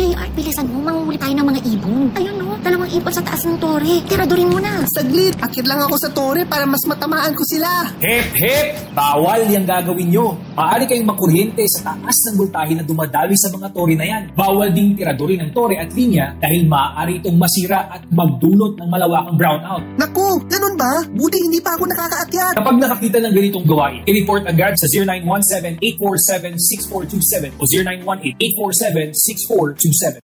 JR, bilisan mo. Manguhuli tayo ng mga ibon. Ayun no, dalawang ibon sa taas ng tore. Tiradurin mo na. Saglit, akit lang ako sa tore para mas matamaan ko sila. Hep, hep! Bawal yung gagawin nyo. Maaari kayong makuryente sa taas ng voltahe na dumadaloy sa mga tore na yan. Bawal ding tiradurin ang tore at linya dahil maaari itong masira at magdulot ng malawakang brownout. Naku, ganun ba? Buti hindi pa ako nakakaakyat. Kapag nakakita ng ganitong gawain, i-report agad sa 0917-847-6427 o 0918-847-6427.